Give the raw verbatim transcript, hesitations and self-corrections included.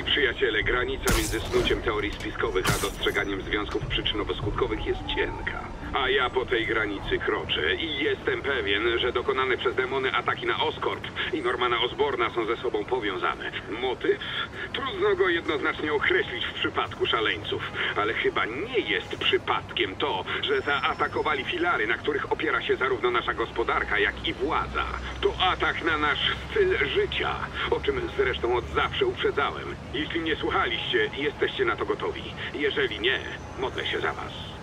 Przyjaciele, granica między snuciem teorii spiskowych a dostrzeganiem związków przyczynowo-skutkowych jest cienka. A ja po tej granicy kroczę i jestem pewien, że dokonane przez demony ataki na Oscorp i Normana Osborna są ze sobą powiązane. Motyw? Trudno go jednoznacznie określić w przypadku szaleńców, ale chyba nie jest przypadkiem to, że zaatakowali filary, na których opiera się zarówno nasza gospodarka, jak i władza. To atak na nasz styl życia, o czym zresztą od zawsze uprzedzałem. Jeśli nie słuchaliście, jesteście na to gotowi. Jeżeli nie, modlę się za was.